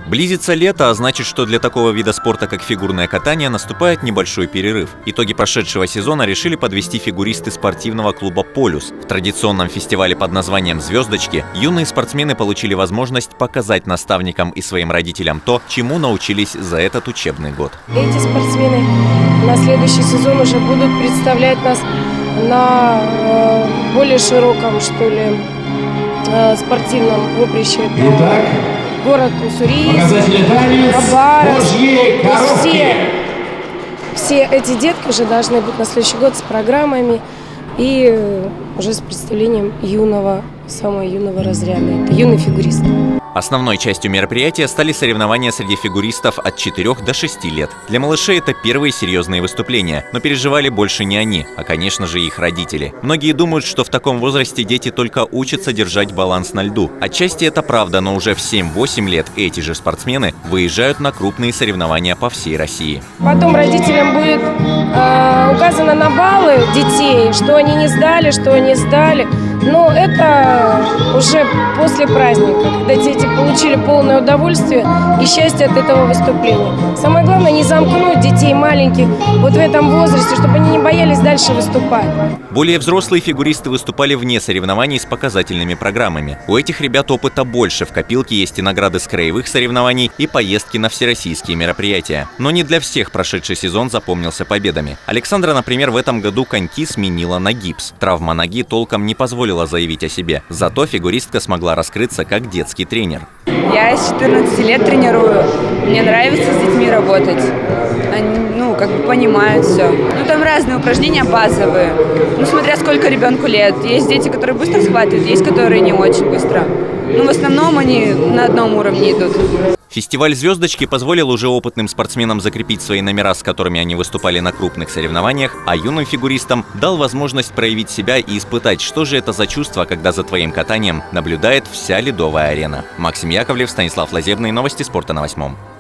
Близится лето, а значит, что для такого вида спорта, как фигурное катание, наступает небольшой перерыв. Итоги прошедшего сезона решили подвести фигуристы спортивного клуба «Полюс». В традиционном фестивале под названием «Звездочки» юные спортсмены получили возможность показать наставникам и своим родителям то, чему научились за этот учебный год. Эти спортсмены на следующий сезон уже будут представлять нас на более широком, что ли, спортивном поприще. Итак, город Уссурийск, Хабаровск. Все эти детки уже должны быть на следующий год с программами и уже с представлением самого юного разряда. Это юный фигурист. Основной частью мероприятия стали соревнования среди фигуристов от 4 до 6 лет. Для малышей это первые серьезные выступления, но переживали больше не они, а, конечно же, их родители. Многие думают, что в таком возрасте дети только учатся держать баланс на льду. Отчасти это правда, но уже в 7-8 лет эти же спортсмены выезжают на крупные соревнования по всей России. Потом родителям будет указано на баллы детей, что они не сдали, что они сдали. Но это уже после праздника, когда дети получили полное удовольствие и счастье от этого выступления. Самое главное, не замкнуть детей маленьких вот в этом возрасте, чтобы они не боялись дальше выступать. Более взрослые фигуристы выступали вне соревнований с показательными программами. У этих ребят опыта больше, в копилке есть и награды с краевых соревнований, и поездки на всероссийские мероприятия. Но не для всех прошедший сезон запомнился победами. Александра, например, в этом году коньки сменила на гипс. Травма ноги толком не позволила заявить о себе. Зато фигуристка смогла раскрыться как детский тренер. Я с 14 лет тренирую. Мне нравится с детьми работать. Они, понимают все. Там разные упражнения базовые. Смотря сколько ребенку лет. Есть дети, которые быстро схватывают, есть, которые не очень быстро. В основном они на одном уровне идут. Фестиваль «Звездочки» позволил уже опытным спортсменам закрепить свои номера, с которыми они выступали на крупных соревнованиях, а юным фигуристам дал возможность проявить себя и испытать, что же это за чувство, когда за твоим катанием наблюдает вся ледовая арена. Максим Яковлев, Станислав Лазебный. Новости спорта на 8.